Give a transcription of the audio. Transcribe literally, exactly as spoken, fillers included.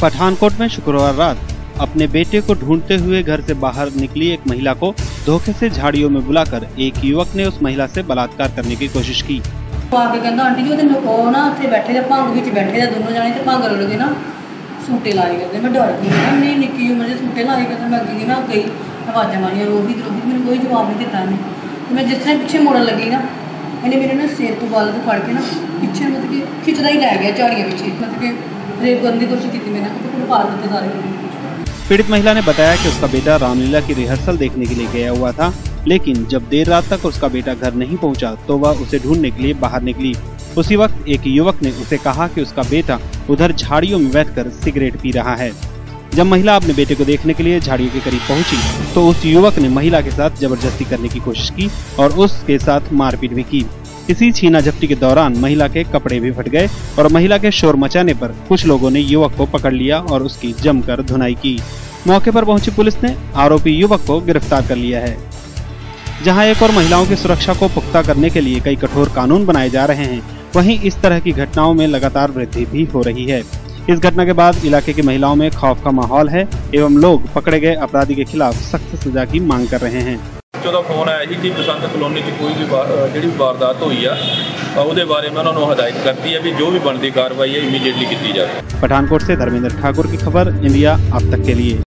पठानकोट में शुक्रवार रात अपने बेटे को ढूंढते हुए घर से बाहर निकली एक महिला को धोखे से झाड़ियों में बुलाकर एक युवक ने उस महिला से बलात्कार करने की कोशिश की। आके कहंदा आंटी जी वो ना उत्थे बैठे भंग विच बैठे दे दोनों जाने ते भंग लगे ना सूटे लाए करते। मैं डर गई, मैं निक्की उम्र च सूटे लाए करते। मैं अगे मैं गई आवाज़ा मारिया रोहित रोहित, मैंने कोई जवाब नहीं दिता। इन्हें मैं जिस तरह पिछे मुड़न लगी ना इन्हें मेरे ना सिर तो बाल तो फड़ के ना पिछे मतलब कि खिंचदा ही लै गया झाड़ियाँ पिछे, मतलब कि रेप करने की कोशिश की मैंने पाल दिते सारे। पीड़ित महिला ने बताया कि उसका बेटा रामलीला की रिहर्सल देखने के लिए गया हुआ था, लेकिन जब देर रात तक उसका बेटा घर नहीं पहुंचा तो वह उसे ढूंढने के लिए बाहर निकली। उसी वक्त एक युवक ने उसे कहा कि उसका बेटा उधर झाड़ियों में बैठकर सिगरेट पी रहा है। जब महिला अपने बेटे को देखने के लिए झाड़ियों के करीब पहुंची तो उस युवक ने महिला के साथ जबरदस्ती करने की कोशिश की और उसके साथ मारपीट भी की। इसी छीना झपटी के दौरान महिला के कपड़े भी फट गए और महिला के शोर मचाने पर कुछ लोगों ने युवक को पकड़ लिया और उसकी जमकर धुनाई की। मौके पर पहुंची पुलिस ने आरोपी युवक को गिरफ्तार कर लिया है। जहां एक और महिलाओं की सुरक्षा को पुख्ता करने के लिए कई कठोर कानून बनाए जा रहे हैं, वहीं इस तरह की घटनाओं में लगातार वृद्धि भी हो रही है। इस घटना के बाद इलाके की महिलाओं में खौफ का माहौल है एवं लोग पकड़े गए अपराधी के खिलाफ सख्त सजा की मांग कर रहे हैं। चौदह फोन आया जी कि बसंत कलोनी च कोई भी जी वारदात हुई है उसके बारे में उन्होंने हदायत करती है भी जो भी बनती कार्रवाई है इमीडिएटली की जाए। पठानकोट से धर्मेंद्र ठाकुर की खबर, इंडिया अब तक के लिए।